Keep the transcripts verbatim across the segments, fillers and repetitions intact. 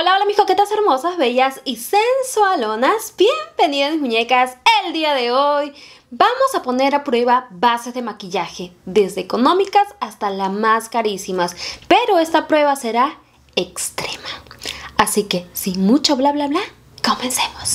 Hola, hola mis coquetas hermosas, bellas y sensualonas. Bienvenidas muñecas. El día de hoy vamos a poner a prueba bases de maquillaje, desde económicas hasta las más carísimas. Pero esta prueba será extrema. Así que sin mucho bla bla bla, comencemos.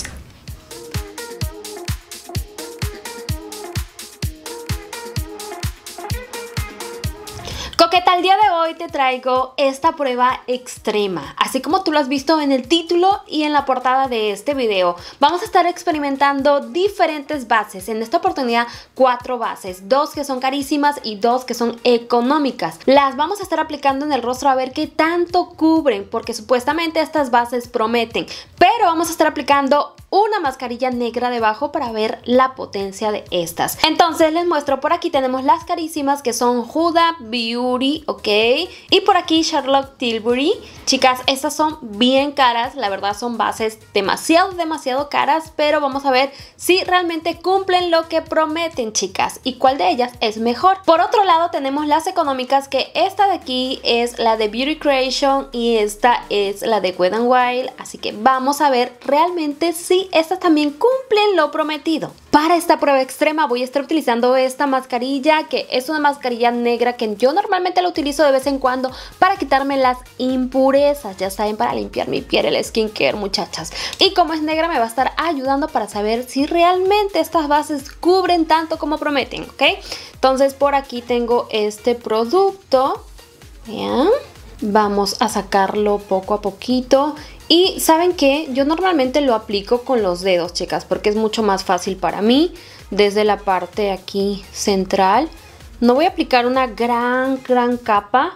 Coqueta, el día de hoy te traigo esta prueba extrema, así como tú lo has visto en el título y en la portada de este video. Vamos a estar experimentando diferentes bases, en esta oportunidad cuatro bases, dos que son carísimas y dos que son económicas. Las vamos a estar aplicando en el rostro a ver qué tanto cubren, porque supuestamente estas bases prometen, pero vamos a estar aplicando una mascarilla negra debajo para ver la potencia de estas. Entonces les muestro, por aquí tenemos las carísimas que son Huda Beauty, ok, y por aquí Charlotte Tilbury. Chicas, estas son bien caras, la verdad son bases demasiado, demasiado caras, pero vamos a ver si realmente cumplen lo que prometen, chicas, y cuál de ellas es mejor. Por otro lado tenemos las económicas, que esta de aquí es la de Beauty Creation y esta es la de Wet n Wild, así que vamos a ver realmente si estas también cumplen lo prometido. Para esta prueba extrema voy a estar utilizando esta mascarilla, que es una mascarilla negra que yo normalmente la utilizo de vez en cuando para quitarme las impurezas, ya saben, para limpiar mi piel, el skincare, muchachas. Y como es negra me va a estar ayudando para saber si realmente estas bases cubren tanto como prometen, ¿ok? Entonces por aquí tengo este producto, vean, vamos a sacarlo poco a poquito. Y ¿saben qué? Yo normalmente lo aplico con los dedos, chicas, porque es mucho más fácil para mí, desde la parte aquí central. No voy a aplicar una gran, gran capa,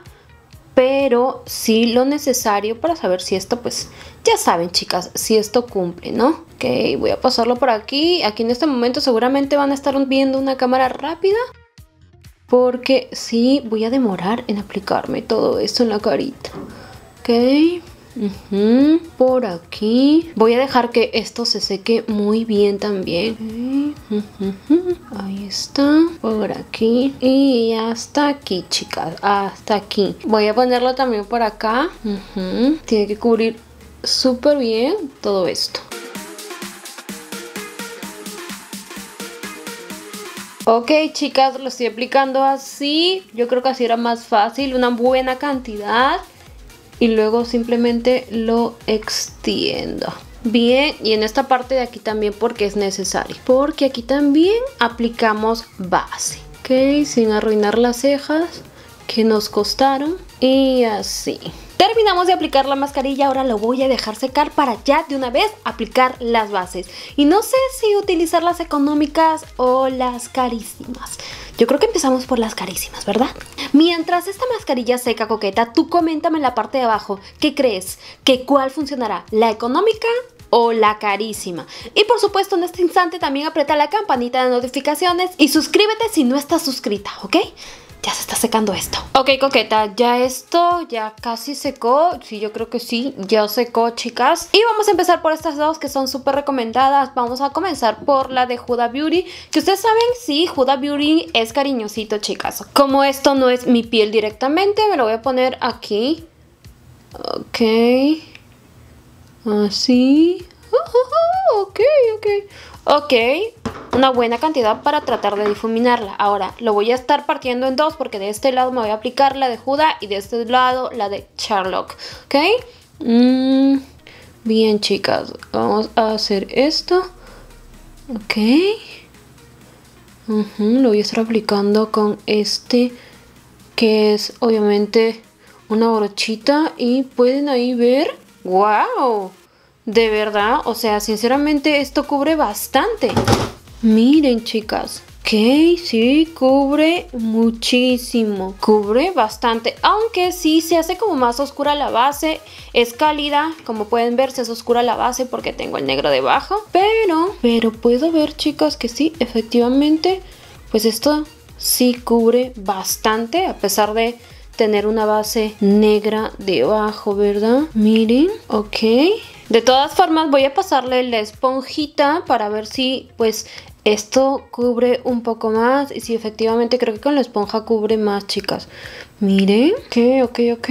pero sí lo necesario para saber si esto, pues, ya saben, chicas, si esto cumple, ¿no? Ok, voy a pasarlo por aquí. Aquí en este momento seguramente van a estar viendo una cámara rápida, porque sí voy a demorar en aplicarme todo esto en la carita. Ok. Uh-huh. Por aquí voy a dejar que esto se seque muy bien también. Uh-huh. Ahí está, por aquí y hasta aquí, chicas, hasta aquí. Voy a ponerlo también por acá. Uh-huh. Tiene que cubrir súper bien todo esto. Ok, chicas, lo estoy aplicando así. Yo creo que así era más fácil, una buena cantidad. Y luego simplemente lo extiendo. Bien, y en esta parte de aquí también, porque es necesario. Porque aquí también aplicamos base. Ok, sin arruinar las cejas que nos costaron. Y así. Terminamos de aplicar la mascarilla, ahora lo voy a dejar secar para ya de una vez aplicar las bases. Y no sé si utilizar las económicas o las carísimas. Yo creo que empezamos por las carísimas, ¿verdad? Mientras esta mascarilla seca, coqueta, tú coméntame en la parte de abajo, ¿qué crees? ¿Que cuál funcionará? ¿La económica o la carísima? Y por supuesto, en este instante también aprieta la campanita de notificaciones y suscríbete si no estás suscrita, ¿ok? Ya se está secando esto. Ok, coqueta, ya esto ya casi secó. Sí, yo creo que sí, ya secó, chicas. Y vamos a empezar por estas dos que son súper recomendadas. Vamos a comenzar por la de Huda Beauty, que ustedes saben, sí, Huda Beauty es cariñosito, chicas. Como esto no es mi piel directamente, me lo voy a poner aquí. Ok. Así. Uh, uh, uh, ok, ok. Ok. Una buena cantidad para tratar de difuminarla. Ahora lo voy a estar partiendo en dos, porque de este lado me voy a aplicar la de Huda y de este lado la de Charlotte. ¿Ok? Mm, bien, chicas, vamos a hacer esto. Ok. Uh-huh, lo voy a estar aplicando con este, que es obviamente una brochita, y pueden ahí ver. ¡Wow! De verdad, o sea, sinceramente esto cubre bastante. Miren, chicas, que sí cubre muchísimo, cubre bastante, aunque sí se hace como más oscura la base, es cálida, como pueden ver se es oscura la base porque tengo el negro debajo, pero, pero puedo ver, chicas, que sí, efectivamente, pues esto sí cubre bastante, a pesar de tener una base negra debajo, ¿verdad? Miren, ok. De todas formas voy a pasarle la esponjita para ver si pues Esto cubre un poco más. Y sí, efectivamente creo que con la esponja cubre más, chicas. Miren. Ok, ok, ok.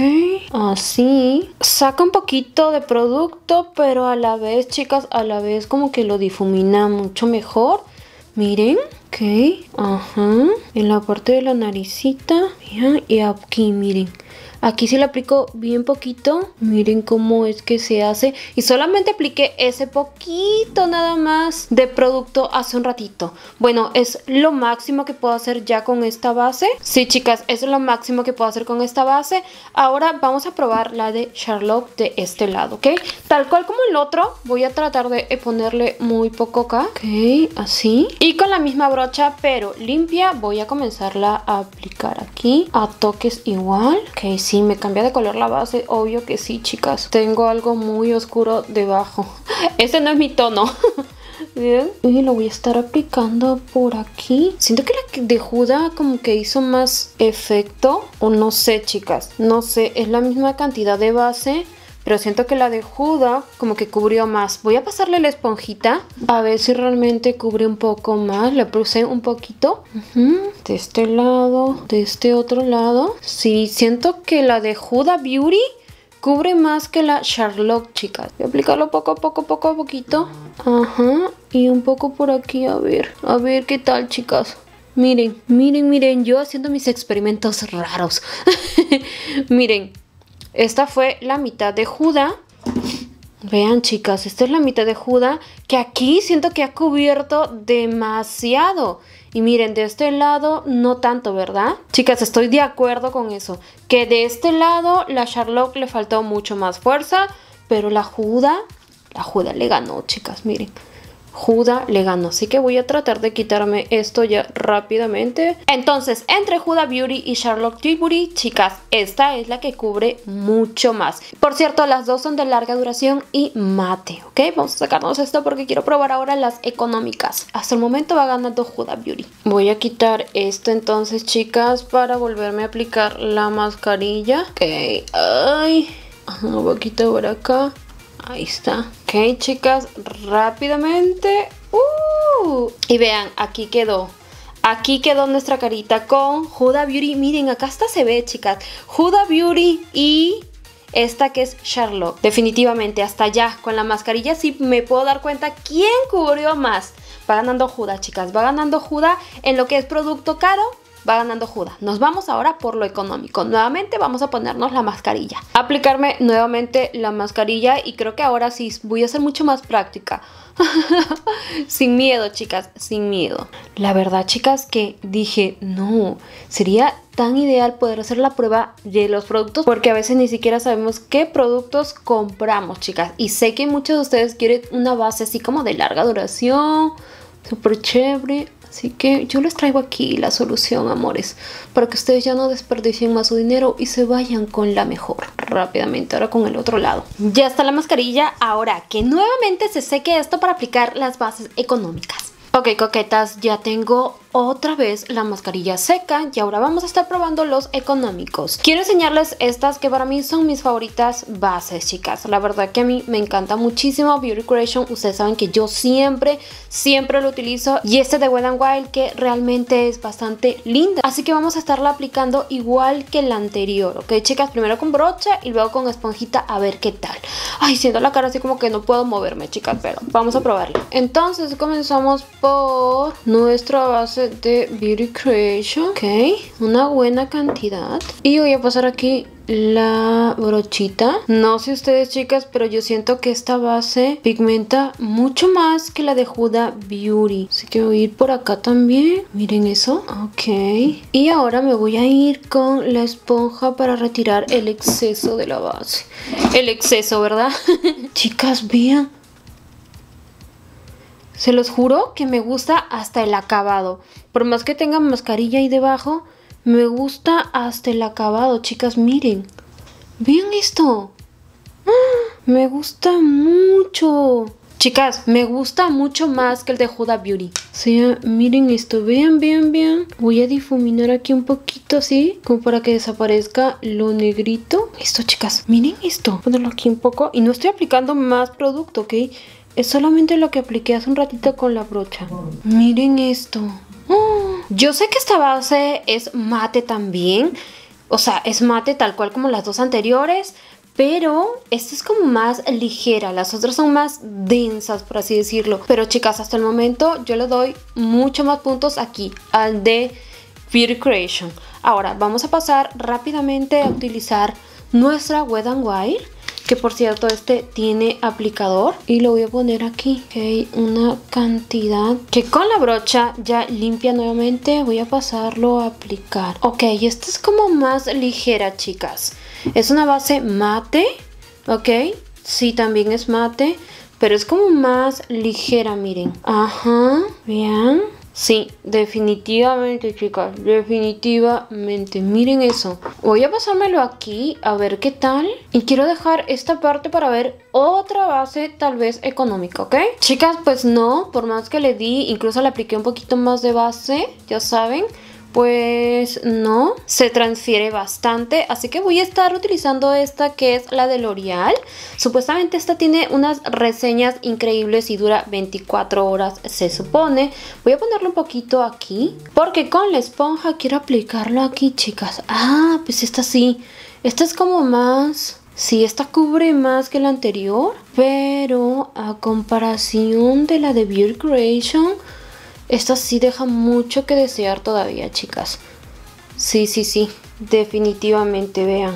Así. Saca un poquito de producto, pero a la vez, chicas, a la vez como que lo difumina mucho mejor. Miren. Ok. Ajá. En la parte de la naricita. Bien. Y aquí, miren. Aquí sí le aplico bien poquito. Miren cómo es que se hace. Y solamente apliqué ese poquito nada más de producto hace un ratito. Bueno, es lo máximo que puedo hacer ya con esta base. Sí, chicas, es lo máximo que puedo hacer con esta base. Ahora vamos a probar la de Charlotte de este lado, ¿ok? Tal cual como el otro, voy a tratar de ponerle muy poco acá. Ok, así. Y con la misma brocha, pero limpia, voy a comenzarla a aplicar aquí. A toques igual. Ok, sí. Sí, me cambia de color la base, obvio que sí, chicas. Tengo algo muy oscuro debajo. Este no es mi tono. Bien. Y lo voy a estar aplicando por aquí. Siento que la de Huda como que hizo más efecto. O no sé, chicas. No sé, es la misma cantidad de base, pero siento que la de Huda como que cubrió más. Voy a pasarle la esponjita a ver si realmente cubre un poco más. Le puse un poquito. Uh-huh. De este lado, de este otro lado. Sí, siento que la de Huda Beauty cubre más que la Charlotte, chicas. Voy a aplicarlo poco a poco, poco a poquito. Ajá. Y un poco por aquí, a ver. A ver qué tal, chicas. Miren, miren, miren. Yo haciendo mis experimentos raros. Miren. Esta fue la mitad de Huda. Vean, chicas, esta es la mitad de Huda, que aquí siento que ha cubierto demasiado. Y miren, de este lado no tanto, ¿verdad? Chicas, estoy de acuerdo con eso. Que de este lado la Charlotte le faltó mucho más fuerza, pero la Huda, la Huda le ganó, chicas, miren. Huda le ganó, así que voy a tratar de quitarme esto ya rápidamente. Entonces, entre Huda Beauty y Charlotte Tilbury, chicas, esta es la que cubre mucho más. Por cierto, las dos son de larga duración y mate, ¿ok? Vamos a sacarnos esto porque quiero probar ahora las económicas. Hasta el momento va ganando Huda Beauty. Voy a quitar esto entonces, chicas, para volverme a aplicar la mascarilla. Ok, ay, un poquito por acá. Ahí está. Ok, chicas, rápidamente. Uh, y vean, aquí quedó. Aquí quedó nuestra carita con Huda Beauty. Miren, acá hasta se ve, chicas. Huda Beauty y esta que es Charlotte. Definitivamente, hasta allá con la mascarilla sí me puedo dar cuenta quién cubrió más. Va ganando Huda, chicas. Va ganando Huda en lo que es producto caro. Va ganando Huda. Nos vamos ahora por lo económico. Nuevamente vamos a ponernos la mascarilla. Aplicarme nuevamente la mascarilla y creo que ahora sí voy a ser mucho más práctica. Sin miedo, chicas, sin miedo. La verdad, chicas, que dije, no, sería tan ideal poder hacer la prueba de los productos porque a veces ni siquiera sabemos qué productos compramos, chicas. Y sé que muchos de ustedes quieren una base así como de larga duración, súper chévere. Así que yo les traigo aquí la solución, amores, para que ustedes ya no desperdicien más su dinero y se vayan con la mejor. Rápidamente, ahora con el otro lado. Ya está la mascarilla, ahora que nuevamente se seque esto para aplicar las bases económicas. Ok, coquetas, ya tengo otra vez la mascarilla seca y ahora vamos a estar probando los económicos. Quiero enseñarles estas que para mí son mis favoritas bases, chicas. La verdad que a mí me encanta muchísimo Beauty Creation. Ustedes saben que yo siempre, siempre lo utilizo. Y este de Wet n Wild que realmente es bastante linda. Así que vamos a estarla aplicando igual que la anterior, ¿ok, chicas? Primero con brocha y luego con esponjita a ver qué tal. Ay, siento la cara así como que no puedo moverme, chicas, pero vamos a probarla. Entonces comenzamos por nuestra base de Beauty Creation. Ok, una buena cantidad. Y voy a pasar aquí la brochita. No sé ustedes, chicas, pero yo siento que esta base pigmenta mucho más que la de Huda Beauty. Así que voy a ir por acá también. Miren eso. Ok. Y ahora me voy a ir con la esponja para retirar el exceso de la base. El exceso, ¿verdad? Chicas, vean. Se los juro que me gusta hasta el acabado. Por más que tenga mascarilla ahí debajo, me gusta hasta el acabado, chicas. Miren. Vean esto. Me gusta mucho. Chicas, me gusta mucho más que el de Huda Beauty. O sea, miren esto. Vean, vean, vean. Voy a difuminar aquí un poquito así, como para que desaparezca lo negrito. Esto, chicas. Miren esto. Voy a ponerlo aquí un poco. Y no estoy aplicando más producto, ¿ok? es solamente lo que apliqué hace un ratito con la brocha. Miren esto. Oh, yo sé que esta base es mate también. O sea, es mate tal cual como las dos anteriores. Pero esta es como más ligera. Las otras son más densas, por así decirlo. Pero chicas, hasta el momento yo le doy mucho más puntos aquí al de Beauty Creation. Ahora vamos a pasar rápidamente a utilizar nuestra Wet n Wild, que por cierto este tiene aplicador, y lo voy a poner aquí. Ok, una cantidad que con la brocha ya limpia nuevamente. Voy a pasarlo a aplicar. Ok, esta es como más ligera, chicas. Es una base mate, ok, sí, también es mate, pero es como más ligera, miren. Ajá, vean. Sí, definitivamente, chicas, definitivamente, miren eso. Voy a pasármelo aquí a ver qué tal. Y quiero dejar esta parte para ver otra base tal vez económica, ¿ok? Chicas, pues no, por más que le di, incluso le apliqué un poquito más de base, ya saben, pues no, se transfiere bastante. Así que voy a estar utilizando esta, que es la de L'Oreal. Supuestamente esta tiene unas reseñas increíbles y dura veinticuatro horas, se supone. Voy a ponerlo un poquito aquí, porque con la esponja quiero aplicarlo aquí, chicas. Ah, pues esta sí, esta es como más... Sí, esta cubre más que la anterior, pero a comparación de la de Beauty Creation, esta sí deja mucho que desear todavía, chicas. Sí, sí, sí, definitivamente, vean.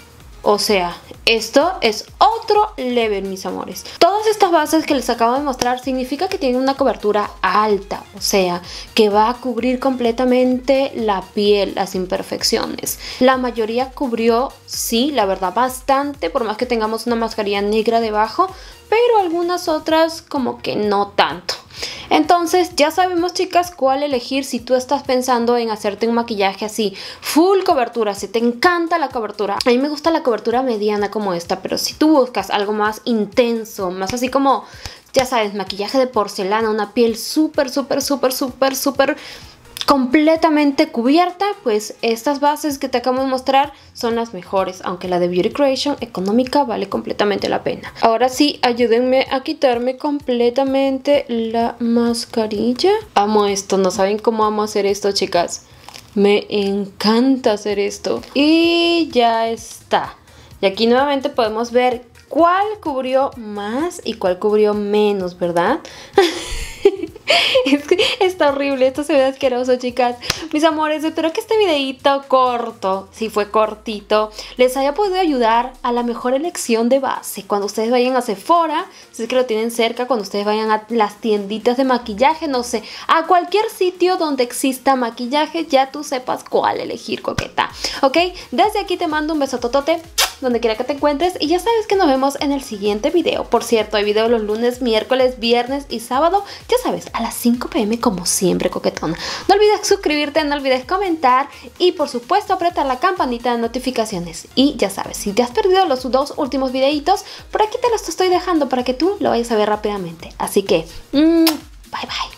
O sea, esto es otro level, mis amores. Todas estas bases que les acabo de mostrar significa que tienen una cobertura alta. O sea, que va a cubrir completamente la piel, las imperfecciones. La mayoría cubrió, sí, la verdad, bastante. Por más que tengamos una mascarilla negra debajo. Pero algunas otras como que no tanto. Entonces ya sabemos, chicas, cuál elegir si tú estás pensando en hacerte un maquillaje así full cobertura, si te encanta la cobertura. A mí me gusta la cobertura mediana como esta, pero si tú buscas algo más intenso, más así como, ya sabes, maquillaje de porcelana, una piel súper, súper, súper, súper, súper completamente cubierta, pues estas bases que te acabo de mostrar son las mejores, aunque la de Beauty Creation económica vale completamente la pena. Ahora sí, ayúdenme a quitarme completamente la mascarilla. Amo esto, no saben cómo amo hacer esto, chicas. Me encanta hacer esto. Y ya está. Y aquí nuevamente podemos ver cuál cubrió más y cuál cubrió menos, ¿verdad? Es que está horrible, esto se ve asqueroso, chicas. Mis amores, espero que este videito corto, si fue cortito, les haya podido ayudar a la mejor elección de base. Cuando ustedes vayan a Sephora, si es que lo tienen cerca, cuando ustedes vayan a las tienditas de maquillaje, no sé, a cualquier sitio donde exista maquillaje, ya tú sepas cuál elegir, coqueta. ¿Ok? Desde aquí te mando un beso totote, donde quiera que te encuentres, y ya sabes que nos vemos en el siguiente video. Por cierto, hay video los lunes, miércoles, viernes y sábado, ya sabes, a las cinco p m como siempre, coquetona. No olvides suscribirte, no olvides comentar y por supuesto apretar la campanita de notificaciones. Y ya sabes, si te has perdido los dos últimos videitos, por aquí te los estoy dejando para que tú lo vayas a ver rápidamente. Así que, mmm, bye bye.